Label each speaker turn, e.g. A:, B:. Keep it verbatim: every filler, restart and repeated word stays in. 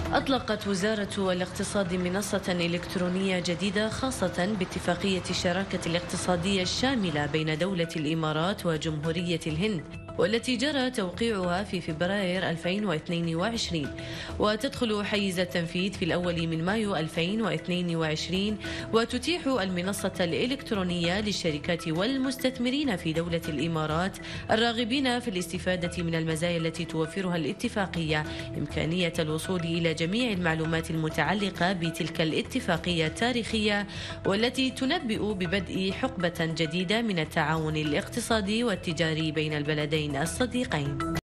A: أطلقت وزارة الاقتصاد منصة إلكترونية جديدة خاصة باتفاقية الشراكة الاقتصادية الشاملة بين دولة الإمارات وجمهورية الهند، والتي جرى توقيعها في فبراير ألفين واثنين وعشرين، وتدخل حيز التنفيذ في الأول من مايو ألفين واثنين وعشرين، وتتيح المنصة الإلكترونية للشركات والمستثمرين في دولة الإمارات الراغبين في الاستفادة من المزايا التي توفرها الاتفاقية إمكانية الوصول إلى جميع المعلومات المتعلقة بتلك الاتفاقية التاريخية، والتي تنبئ ببدء حقبة جديدة من التعاون الاقتصادي والتجاري بين البلدين الصديقين.